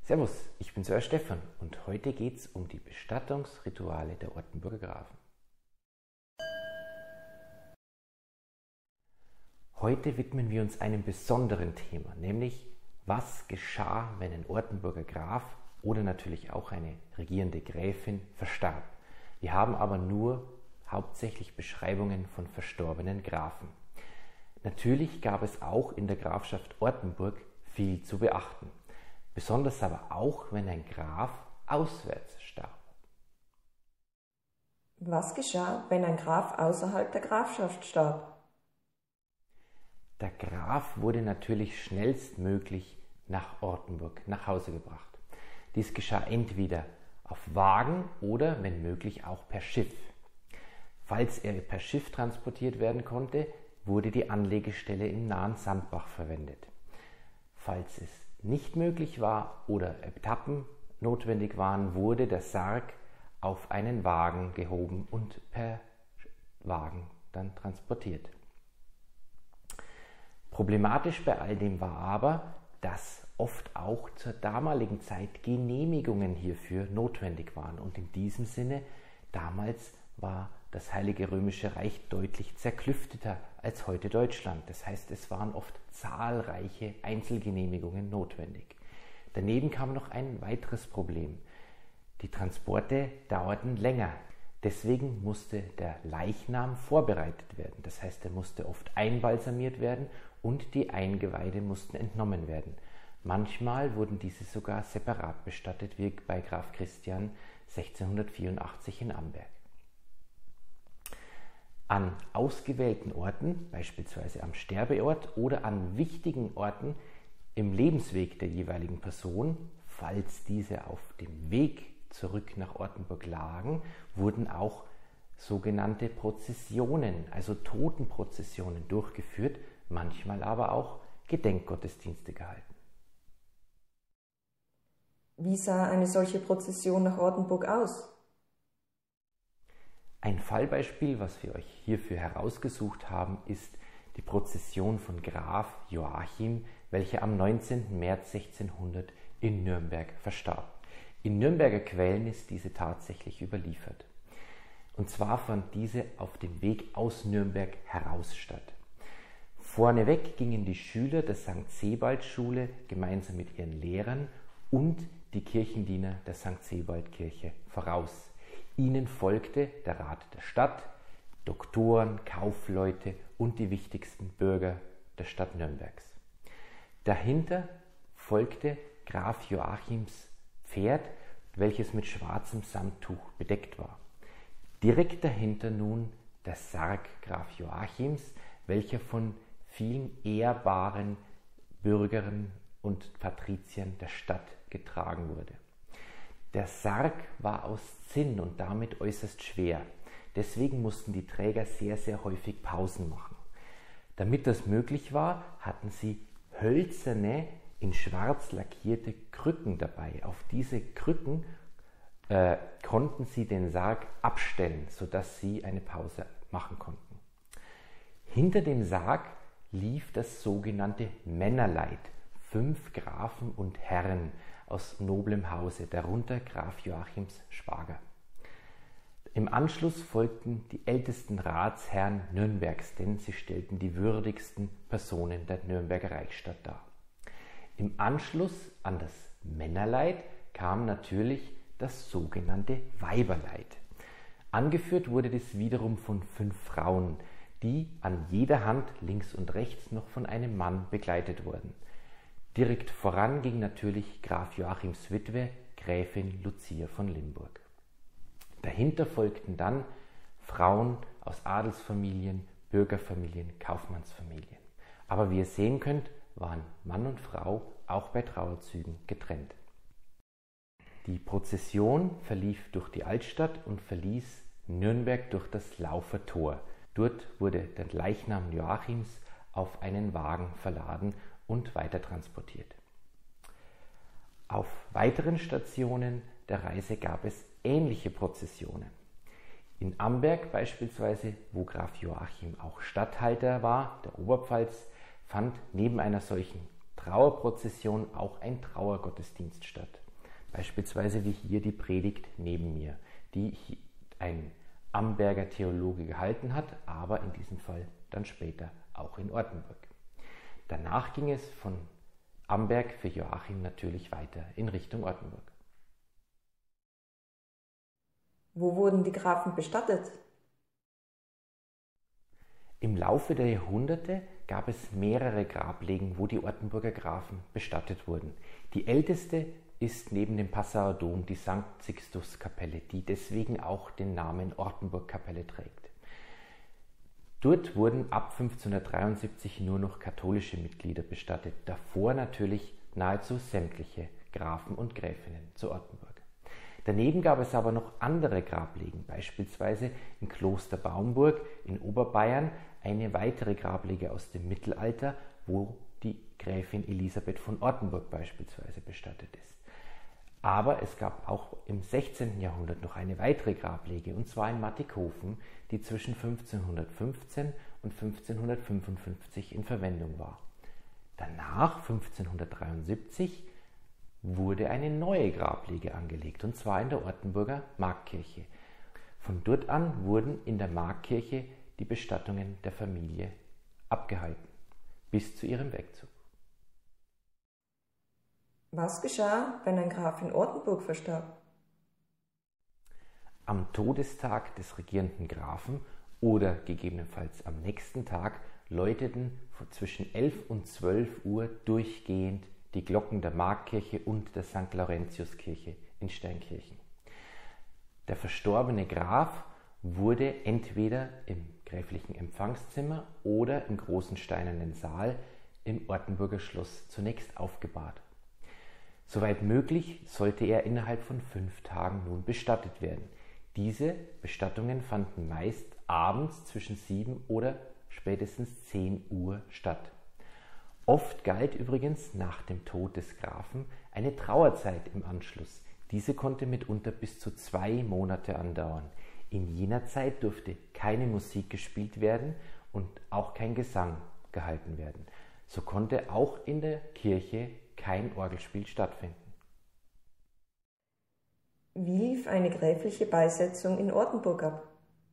Servus, ich bin Sir Stefan und heute geht es um die Bestattungsrituale der Ortenburger Grafen. Heute widmen wir uns einem besonderen Thema, nämlich was geschah, wenn ein Ortenburger Graf oder natürlich auch eine regierende Gräfin verstarb. Wir haben aber nur hauptsächlich Beschreibungen von verstorbenen Grafen. Natürlich gab es auch in der Grafschaft Ortenburg viel zu beachten. Besonders aber auch, wenn ein Graf auswärts starb. Was geschah, wenn ein Graf außerhalb der Grafschaft starb? Der Graf wurde natürlich schnellstmöglich nach Ortenburg nach Hause gebracht. Dies geschah entweder auf Wagen oder, wenn möglich, auch per Schiff. Falls er per Schiff transportiert werden konnte, wurde die Anlegestelle im nahen Sandbach verwendet. Falls es nicht möglich war oder Etappen notwendig waren, wurde der Sarg auf einen Wagen gehoben und per Wagen dann transportiert. Problematisch bei all dem war aber, dass oft auch zur damaligen Zeit Genehmigungen hierfür notwendig waren. Und in diesem Sinne, damals war das Heilige Römische Reich deutlich zerklüfteter als heute Deutschland. Das heißt, es waren oft zahlreiche Einzelgenehmigungen notwendig. Daneben kam noch ein weiteres Problem. Die Transporte dauerten länger. Deswegen musste der Leichnam vorbereitet werden. Das heißt, er musste oft einbalsamiert werden und die Eingeweide mussten entnommen werden. Manchmal wurden diese sogar separat bestattet, wie bei Graf Christian 1684 in Amberg. An ausgewählten Orten, beispielsweise am Sterbeort oder an wichtigen Orten im Lebensweg der jeweiligen Person, falls diese auf dem Weg zurück nach Ortenburg lagen, wurden auch sogenannte Prozessionen, also Totenprozessionen durchgeführt, manchmal aber auch Gedenkgottesdienste gehalten. Wie sah eine solche Prozession nach Ortenburg aus? Ein Fallbeispiel, was wir euch hierfür herausgesucht haben, ist die Prozession von Graf Joachim, welcher am 19. März 1600 in Nürnberg verstarb. In Nürnberger Quellen ist diese tatsächlich überliefert. Und zwar fand diese auf dem Weg aus Nürnberg heraus statt. Vorneweg gingen die Schüler der St. Sebald-Schule gemeinsam mit ihren Lehrern und die Kirchendiener der St. Sebald-Kirche voraus. Ihnen folgte der Rat der Stadt, Doktoren, Kaufleute und die wichtigsten Bürger der Stadt Nürnbergs. Dahinter folgte Graf Joachims Pferd, welches mit schwarzem Samttuch bedeckt war. Direkt dahinter nun der Sarg Graf Joachims, welcher von vielen ehrbaren Bürgern und Patriziern der Stadt getragen wurde. Der Sarg war aus Zinn und damit äußerst schwer. Deswegen mussten die Träger sehr, sehr häufig Pausen machen. Damit das möglich war, hatten sie hölzerne, in schwarz lackierte Krücken dabei. Auf diese Krücken konnten sie den Sarg abstellen, sodass sie eine Pause machen konnten. Hinter dem Sarg lief das sogenannte Männerleid, 5 Grafen und Herren aus noblem Hause, darunter Graf Joachims Schwager. Im Anschluss folgten die ältesten Ratsherren Nürnbergs, denn sie stellten die würdigsten Personen der Nürnberger Reichsstadt dar. Im Anschluss an das Männerleid kam natürlich das sogenannte Weiberleid. Angeführt wurde dies wiederum von 5 Frauen, die an jeder Hand links und rechts noch von einem Mann begleitet wurden. Direkt voran ging natürlich Graf Joachims Witwe, Gräfin Lucia von Limburg. Dahinter folgten dann Frauen aus Adelsfamilien, Bürgerfamilien, Kaufmannsfamilien. Aber wie ihr sehen könnt, waren Mann und Frau auch bei Trauerzügen getrennt. Die Prozession verlief durch die Altstadt und verließ Nürnberg durch das Laufer Tor. Dort wurde der Leichnam Joachims auf einen Wagen verladen und weiter transportiert. Auf weiteren Stationen der Reise gab es ähnliche Prozessionen. In Amberg beispielsweise, wo Graf Joachim auch Statthalter war, der Oberpfalz, fand neben einer solchen Trauerprozession auch ein Trauergottesdienst statt. Beispielsweise wie hier die Predigt neben mir, die ein Amberger Theologe gehalten hat, aber in diesem Fall dann später auch in Ortenburg. Danach ging es von Amberg für Joachim natürlich weiter in Richtung Ortenburg. Wo wurden die Grafen bestattet? Im Laufe der Jahrhunderte gab es mehrere Grablegen, wo die Ortenburger Grafen bestattet wurden. Die älteste ist neben dem Passauer Dom die St. Sixtus-Kapelle, die deswegen auch den Namen Ortenburg-Kapelle trägt. Dort wurden ab 1573 nur noch katholische Mitglieder bestattet, davor natürlich nahezu sämtliche Grafen und Gräfinnen zu Ortenburg. Daneben gab es aber noch andere Grablegen, beispielsweise in Kloster Baumburg in Oberbayern eine weitere Grablege aus dem Mittelalter, wo die Gräfin Elisabeth von Ortenburg beispielsweise bestattet ist. Aber es gab auch im 16. Jahrhundert noch eine weitere Grablege, und zwar in Mattighofen, die zwischen 1515 und 1555 in Verwendung war. Danach, 1573, wurde eine neue Grablege angelegt, und zwar in der Ortenburger Marktkirche. Von dort an wurden in der Marktkirche die Bestattungen der Familie abgehalten, bis zu ihrem Wegzug. Was geschah, wenn ein Graf in Ortenburg verstarb? Am Todestag des regierenden Grafen oder gegebenenfalls am nächsten Tag läuteten zwischen 11 und 12 Uhr durchgehend die Glocken der Marktkirche und der St. Laurentiuskirche in Steinkirchen. Der verstorbene Graf wurde entweder im gräflichen Empfangszimmer oder im großen steinernen Saal im Ortenburger Schloss zunächst aufgebahrt. Soweit möglich sollte er innerhalb von 5 Tagen nun bestattet werden. Diese Bestattungen fanden meist abends zwischen 7 oder spätestens 10 Uhr statt. Oft galt übrigens nach dem Tod des Grafen eine Trauerzeit im Anschluss. Diese konnte mitunter bis zu 2 Monate andauern. In jener Zeit durfte keine Musik gespielt werden und auch kein Gesang gehalten werden. So konnte auch in der Kirche kein Orgelspiel stattfinden. Wie lief eine gräfliche Beisetzung in Ortenburg ab?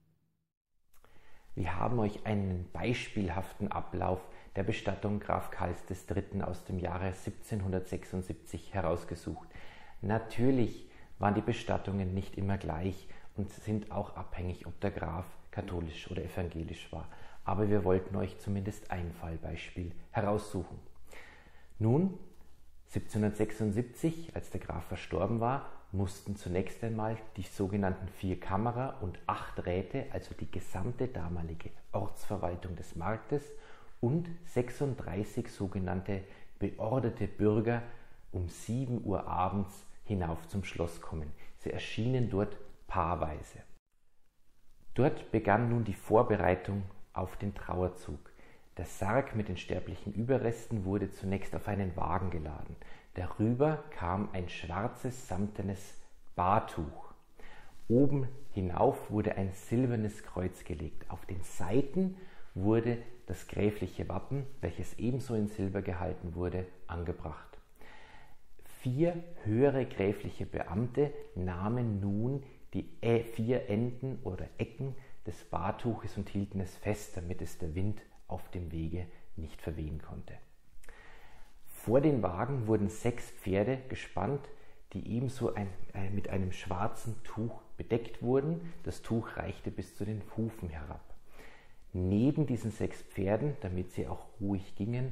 Wir haben euch einen beispielhaften Ablauf der Bestattung Graf Karls III. Aus dem Jahre 1776 herausgesucht. Natürlich waren die Bestattungen nicht immer gleich und sind auch abhängig, ob der Graf katholisch oder evangelisch war. Aber wir wollten euch zumindest ein Fallbeispiel heraussuchen. Nun, 1776, als der Graf verstorben war, mussten zunächst einmal die sogenannten 4 Kammerer und 8 Räte, also die gesamte damalige Ortsverwaltung des Marktes, und 36 sogenannte beorderte Bürger um 7 Uhr abends hinauf zum Schloss kommen. Sie erschienen dort paarweise. Dort begann nun die Vorbereitung auf den Trauerzug. Der Sarg mit den sterblichen Überresten wurde zunächst auf einen Wagen geladen. Darüber kam ein schwarzes, samtenes Bahrtuch. Oben hinauf wurde ein silbernes Kreuz gelegt. Auf den Seiten wurde das gräfliche Wappen, welches ebenso in Silber gehalten wurde, angebracht. 4 höhere gräfliche Beamte nahmen nun die 4 Enden oder Ecken des Bahrtuches und hielten es fest, damit es der Wind auf dem Wege nicht verwehen konnte. Vor den Wagen wurden 6 Pferde gespannt, die ebenso mit einem schwarzen Tuch bedeckt wurden. Das Tuch reichte bis zu den Hufen herab. Neben diesen 6 Pferden, damit sie auch ruhig gingen,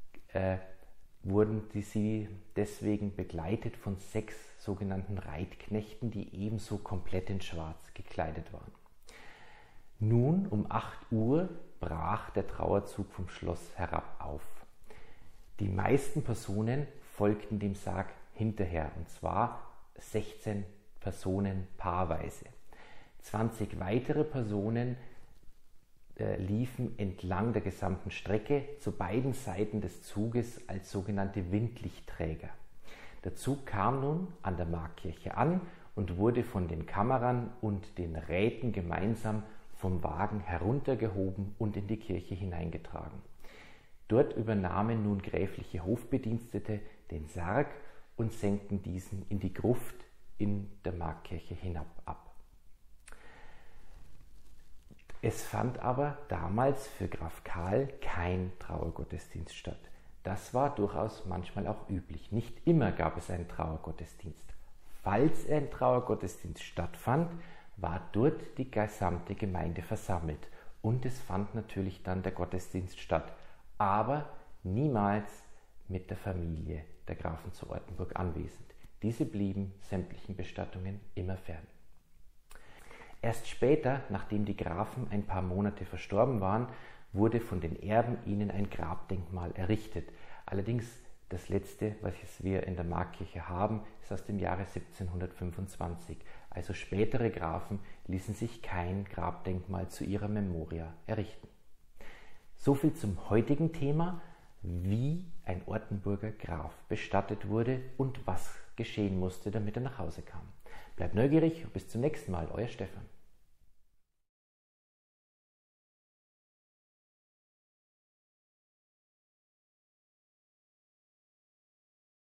wurden sie deswegen begleitet von 6 sogenannten Reitknechten, die ebenso komplett in Schwarz gekleidet waren. Nun um 8 Uhr brach der Trauerzug vom Schloss herab auf. Die meisten Personen folgten dem Sarg hinterher, und zwar 16 Personen paarweise. 20 weitere Personen liefen entlang der gesamten Strecke zu beiden Seiten des Zuges als sogenannte Windlichtträger. Der Zug kam nun an der Marktkirche an und wurde von den Kammerern und den Räten gemeinsam vom Wagen heruntergehoben und in die Kirche hineingetragen. Dort übernahmen nun gräfliche Hofbedienstete den Sarg und senkten diesen in die Gruft in der Marktkirche hinab ab. Es fand aber damals für Graf Karl kein Trauergottesdienst statt. Das war durchaus manchmal auch üblich. Nicht immer gab es einen Trauergottesdienst. Falls ein Trauergottesdienst stattfand, war dort die gesamte Gemeinde versammelt und es fand natürlich dann der Gottesdienst statt, aber niemals mit der Familie der Grafen zu Ortenburg anwesend. Diese blieben sämtlichen Bestattungen immer fern. Erst später, nachdem die Grafen ein paar Monate verstorben waren, wurde von den Erben ihnen ein Grabdenkmal errichtet. Allerdings das letzte, was wir in der Marktkirche haben, ist aus dem Jahre 1725. Also spätere Grafen ließen sich kein Grabdenkmal zu ihrer Memoria errichten. Soviel zum heutigen Thema, wie ein Ortenburger Graf bestattet wurde und was geschehen musste, damit er nach Hause kam. Bleibt neugierig und bis zum nächsten Mal, euer Stefan.